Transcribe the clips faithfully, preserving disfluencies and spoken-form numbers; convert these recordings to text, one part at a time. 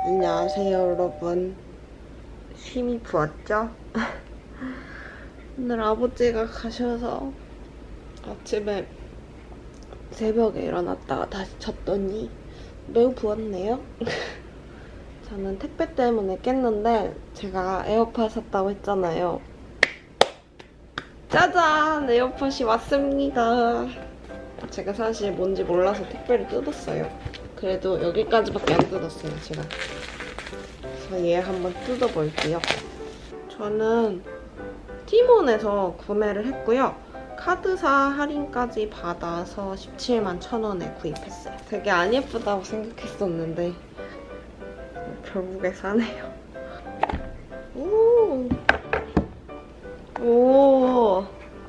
안녕하세요 여러분. 힘이 부었죠? 오늘 아버지가 가셔서 아침에 새벽에 일어났다가 다시 잤더니 매우 부었네요. 저는 택배 때문에 깼는데 제가 에어팟 샀다고 했잖아요. 짜잔! 에어팟이 왔습니다. 제가 사실 뭔지 몰라서 택배를 뜯었어요. 그래도 여기까지밖에 안 뜯었어요, 제가. 그래서 얘 한번 뜯어볼게요. 저는 티몬에서 구매를 했고요. 카드사 할인까지 받아서 십칠만 천 원에 구입했어요. 되게 안 예쁘다고 생각했었는데 결국에 사네요. 오! 오!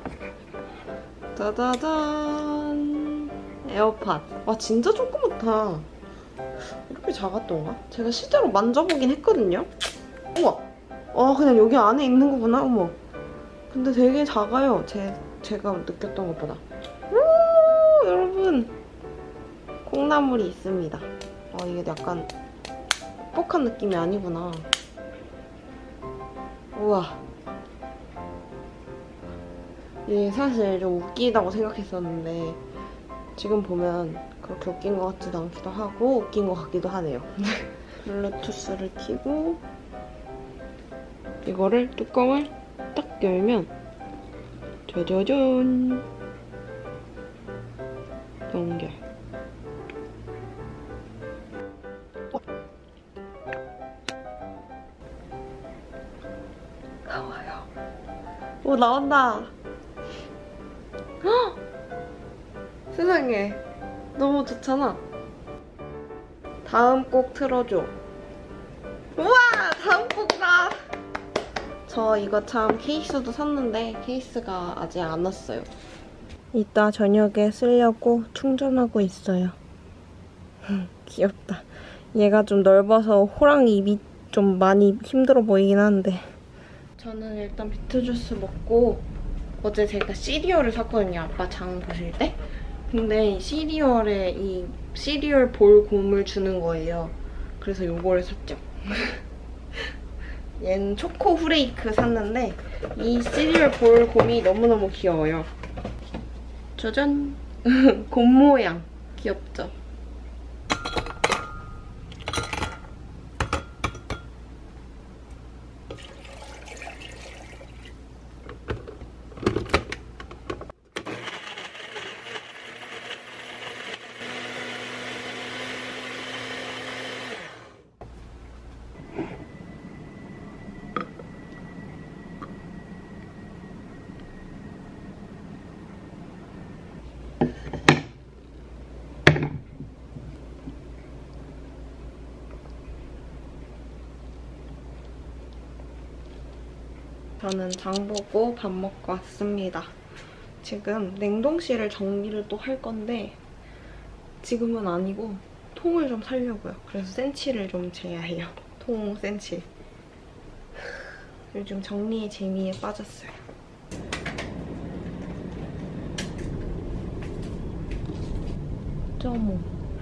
짜자잔! 에어팟. 와, 진짜 조그맣다. 이렇게 작았던가? 제가 실제로 만져보긴 했거든요? 우와! 아, 그냥 여기 안에 있는 거구나, 어머. 근데 되게 작아요. 제, 제가 느꼈던 것보다. 오, 여러분. 콩나물이 있습니다. 아, 이게 약간 뻑뻑한 느낌이 아니구나. 우와. 이게 사실 좀 웃기다고 생각했었는데 지금 보면 그렇게 웃긴 것 같지도 않기도 하고 웃긴 것 같기도 하네요. 블루투스를 켜고 이거를 뚜껑을 딱 열면 짜자잔! 연결. 나와요. 오, 나온다. 헉! 세상에. 너무 좋잖아. 다음 곡 틀어줘. 우와! 다음 곡이다! 저 이거 참 케이스도 샀는데 케이스가 아직 안 왔어요. 이따 저녁에 쓰려고 충전하고 있어요. 귀엽다. 얘가 좀 넓어서 호랑이 입이 좀 많이 힘들어 보이긴 하는데 저는 일단 비트주스 먹고 어제 제가 시리얼을 샀거든요. 아빠 장 보실 때. 근데 시리얼에 이 시리얼 볼 곰을 주는 거예요. 그래서 요거를 샀죠. 얘는 초코 후레이크 샀는데 이 시리얼 볼 곰이 너무너무 귀여워요. 짜잔! 곰 모양. 귀엽죠? 저는 장 보고 밥 먹고 왔습니다. 지금 냉동실을 정리를 또 할 건데 지금은 아니고 통을 좀 사려고요. 그래서 센치를 좀 재야 해요. 통 센치. 요즘 정리의 재미에 빠졌어요. 점오.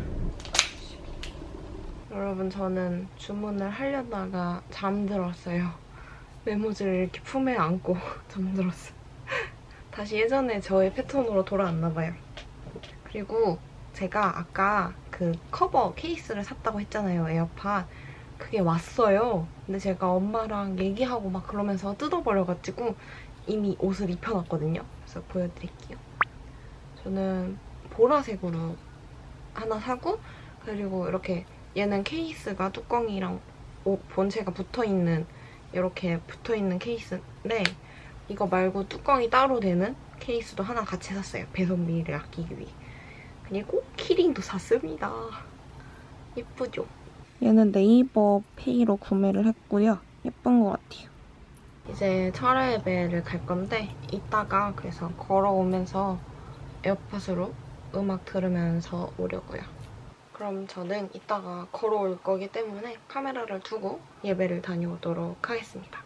여러분, 저는 주문을 하려다가 잠들었어요. 메모지를 이렇게 품에 안고 잠들었어요. 다시 예전에 저의 패턴으로 돌아왔나봐요. 그리고 제가 아까 그 커버 케이스를 샀다고 했잖아요, 에어팟. 그게 왔어요. 근데 제가 엄마랑 얘기하고 막 그러면서 뜯어버려가지고 이미 옷을 입혀놨거든요. 그래서 보여드릴게요. 저는 보라색으로 하나 사고, 그리고 이렇게 얘는 케이스가 뚜껑이랑 옷 본체가 붙어있는 이렇게 붙어있는 케이스인데 이거 말고 뚜껑이 따로 되는 케이스도 하나 같이 샀어요. 배송비를 아끼기 위해. 그리고 키링도 샀습니다. 예쁘죠? 얘는 네이버 페이로 구매를 했고요. 예쁜 것 같아요. 이제 철야예배를 갈 건데 이따가 그래서 걸어오면서 에어팟으로 음악 들으면서 오려고요. 그럼 저는 이따가 걸어올 거기 때문에 카메라를 두고 예배를 다녀오도록 하겠습니다.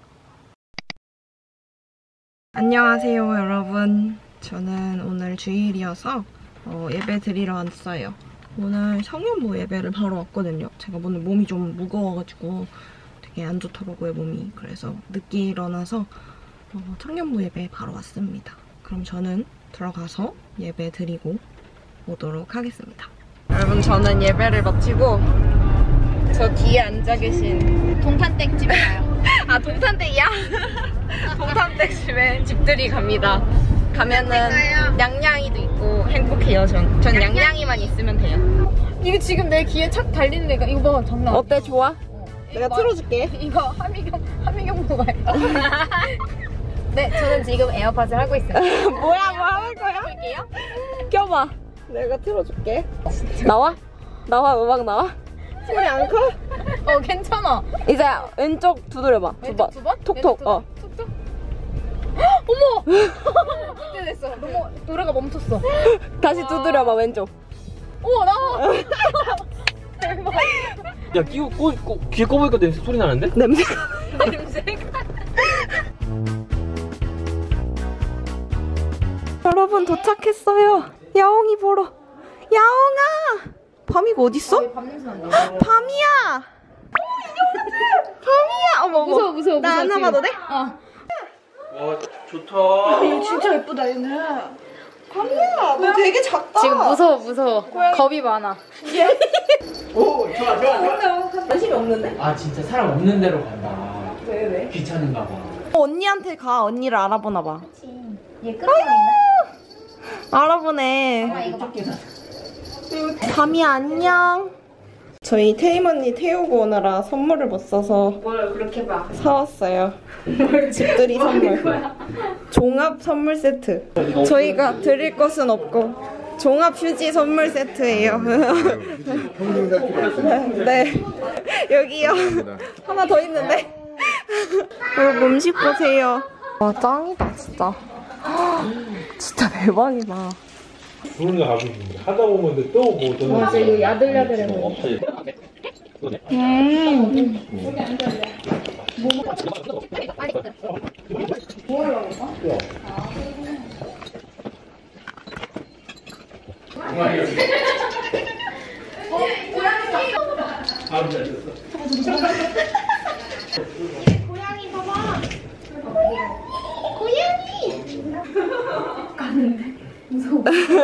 안녕하세요, 여러분. 저는 오늘 주일이어서 어, 예배 드리러 왔어요. 오늘 성현모 예배를 바로 왔거든요. 제가 오늘 몸이 좀 무거워가지고 되게 안 좋더라고요, 몸이. 그래서 늦게 일어나서 어, 성현모 예배 바로 왔습니다. 그럼 저는 들어가서 예배 드리고 오도록 하겠습니다. 여러분, 저는 예배를 마치고 저 뒤에 앉아 계신 동탄댁 집에 가요. 아, 동탄댁이야? 동탄댁 집에 집들이 갑니다. 가면은 냥냥이도 있고 행복해요. 전, 전 냥냥이만 있으면 돼요. 이거 지금 내 귀에 착 달리는 애가 이거 봐, 장난 아니야. 어때? 좋아? 어. 내가 이거 틀어줄게. 이거 하미경 하미경 보고 갈까? 네, 저는 지금 에어팟을 하고 있어요. 뭐야, 뭐 하는 거야? 볼게요. 껴봐. 내가 틀어줄게. 나와? 나와, 음악 나와? 소리 안 커? 어, 괜찮아. 이제 왼쪽 두드려봐. 두 번. 두 번? 톡톡. 어. 톡톡. 어머! 어떻게 됐어? 너무 노래가 멈췄어. 다시 두드려봐, 왼쪽. 오, 나와! 대박. 야, 끼고 꼬, 꼬, 귀에 꼽으니까 냄새 소리 나는데? 냄새가. 냄새가. 여러분, 도착했어요. 야옹이 보러. 야옹아! 밤이가 어딨어? 밤 냄새 난다. 밤이야! 밤이야! 어머, 어머. 무서워, 무서워, 나 무서워, 안아봐도 돼? 어. 와, 좋다. 이거 진짜 예쁘다, 얘네. 밤이야, 너 되게 작다. 지금 무서워, 무서워. 겁이 많아. 오, 좋아, 좋아, 좋아. 관심이 없는데? 아, 진짜 사람 없는 데로 간다. 왜, 왜? 귀찮은가 봐. 언니한테 가. 언니를 알아보나 봐. 얘 끌어다닌다. 알아보네. 이거 밖에 밤이야, 안녕. 저희 태임 언니 태우고 오느라 선물을 못 사서 뭘 그렇게 봐. 사왔어요. 집들이 선물. 종합 선물 세트. 저희가 드릴 것은 없고 종합 휴지 선물 세트예요. 네. 여기요. 하나 더 있는데. 여러분, 음식 보세요. 와, 짱이다, 진짜. 진짜 대박이다. 부르는 거 가고 싶은데 하다 보면 근데 또 뭐 또 맞아, 이거 야들야들해 보여. 음. 고양이 봐봐. 고양이. 가는데 무서워.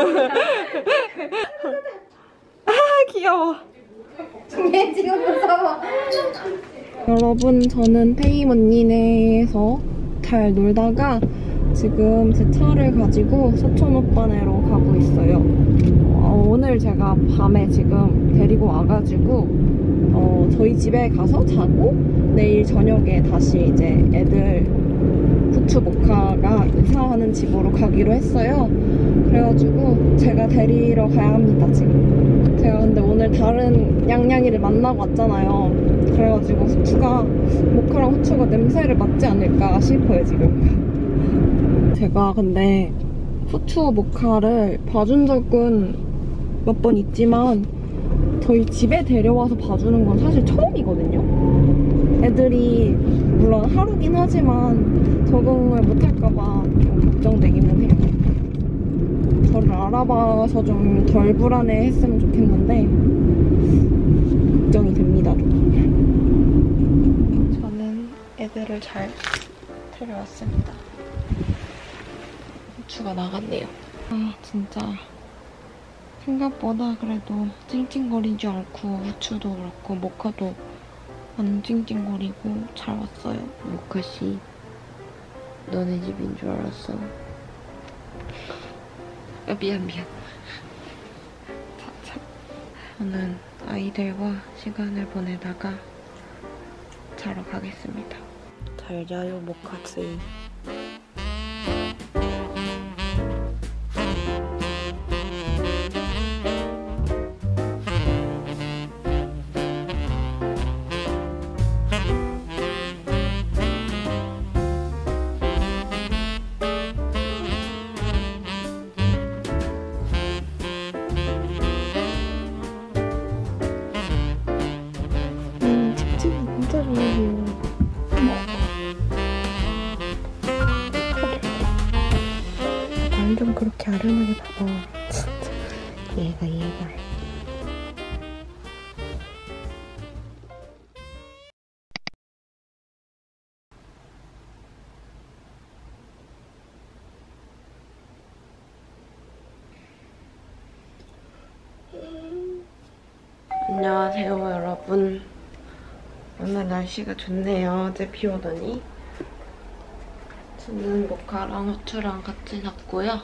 아, 귀여워. 얘 지금 무서워. 여러분, 저는 태임 언니네에서 잘 놀다가 지금 제 차를 가지고 서촌 오빠네로 가고 있어요. 어, 오늘 제가 밤에 지금 데리고 와가지고 어, 저희 집에 가서 자고 내일 저녁에 다시 이제 애들 후추 모카가 이사하는 집으로 가기로 했어요. 그래가지고 제가 데리러 가야 합니다, 지금. 제가 근데 오늘 다른 냥냥이를 만나고 왔잖아요. 그래가지고 후추가, 모카랑 후추가 냄새를 맡지 않을까 싶어요, 지금. 제가 근데 후추 모카를 봐준 적은 몇 번 있지만 저희 집에 데려와서 봐주는 건 사실 처음이거든요. 애들이 물론 하루긴 하지만 적응을 못할까봐 좀 걱정되기는 해요. 저를 알아봐서 좀 덜 불안해했으면 좋겠는데 걱정이 됩니다. 좀. 저는 애들을 잘 데려왔습니다. 후추가 나갔네요. 아, 진짜 생각보다 그래도 찡찡거리지 않고 후추도 그렇고 모카도 안 찡찡거리고 잘 왔어요. 모카씨, 너네 집인 줄 알았어. 아, 미안 미안. 자, 자. 저는 아이들과 시간을 보내다가 자러 가겠습니다. 잘 자요, 모카씨. 음, 집집 진짜 좋아해요. 완전 그렇게 아련하게 봐봐. 진짜. 얘가, 얘가. 안녕하세요, 여러분. 오늘 날씨가 좋네요. 어제 비 오더니. 저는 모카랑 후추랑 같이 샀고요.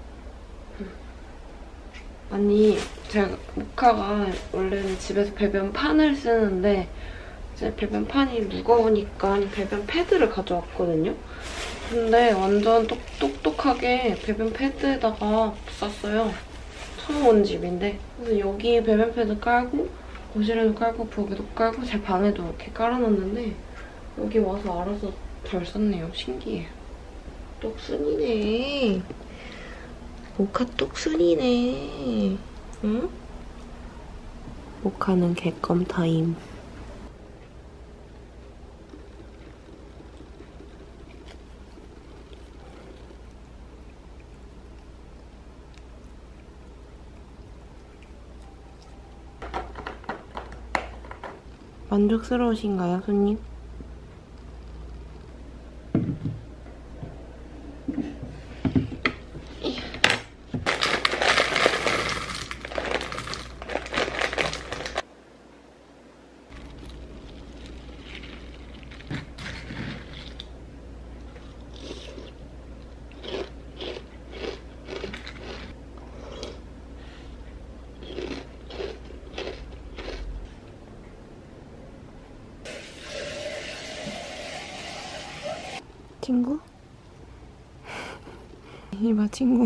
아니, 제가 모카가 원래는 집에서 배변판을 쓰는데 이제 배변판이 무거우니까 배변 패드를 가져왔거든요. 근데 완전 똑, 똑똑하게 배변 패드에다가 쌌어요. 처음 온 집인데. 그래서 여기 배변 패드 깔고 거실에도 깔고 부엌에도 깔고 제 방에도 이렇게 깔아놨는데 여기 와서 알아서 잘 썼네요. 신기해요. 똑순이네. 모카 똑순이네. 응? 모카는 개껌 타임. 만족스러우신가요, 손님? 친구? 이봐, 친구.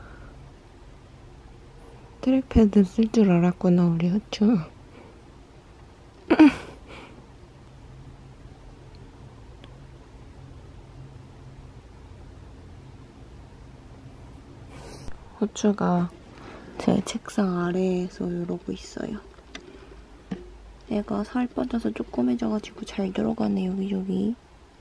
트랙패드 쓸 줄 알았구나, 우리 후추. 후추가 제 책상 아래에서 이러고 있어요. 애가 살 빠져서 쪼꼬매져가지고 잘 들어가네, 여기저기.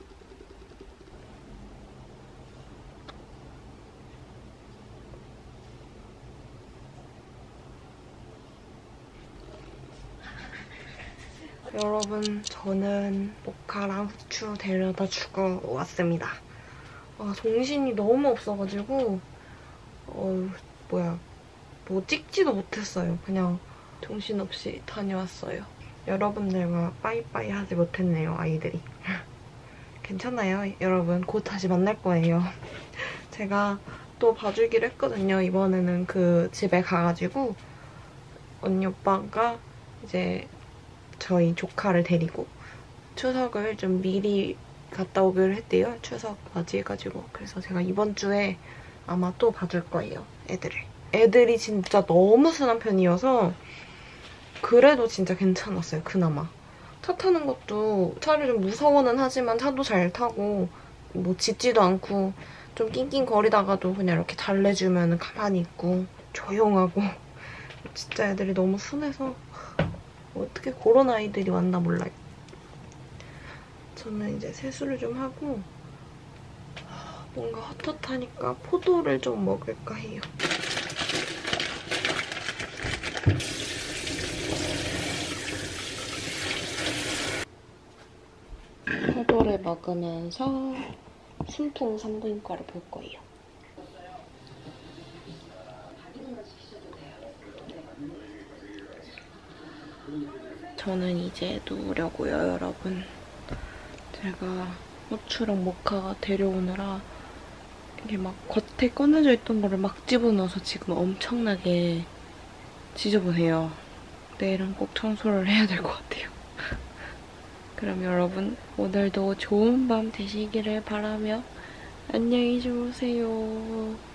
여러분, 저는 모카랑 후추 데려다 주고 왔습니다. 아, 정신이 너무 없어가지고 어, 뭐야, 뭐 찍지도 못했어요. 그냥 정신없이 다녀왔어요. 여러분들과 빠이빠이 하지 못했네요, 아이들이. 괜찮아요, 여러분. 곧 다시 만날 거예요. 제가 또 봐주기로 했거든요. 이번에는 그 집에 가가지고 언니 오빠가 이제 저희 조카를 데리고 추석을 좀 미리 갔다 오기로 했대요. 추석 맞이해가지고. 그래서 제가 이번 주에 아마 또 봐줄 거예요, 애들을. 애들이 진짜 너무 순한 편이어서 그래도 진짜 괜찮았어요, 그나마. 차 타는 것도 차를 좀 무서워는 하지만 차도 잘 타고 뭐 짖지도 않고 좀 낑낑거리다가도 그냥 이렇게 달래주면 가만히 있고 조용하고 진짜 애들이 너무 순해서 어떻게 그런 아이들이 왔나 몰라요. 저는 이제 세수를 좀 하고 뭔가 헛헛하니까 포도를 좀 먹을까 해요. 포도를 먹으면서 숨통 산부인과를 볼 거예요. 저는 이제 누우려고요, 여러분. 제가 후추랑 모카가 데려오느라 이게 막 겉에 꺼내져 있던 거를 막 집어넣어서 지금 엄청나게 지저분해요. 내일은 꼭 청소를 해야 될 것 같아요. 그럼 여러분, 오늘도 좋은 밤 되시기를 바라며 안녕히 주무세요.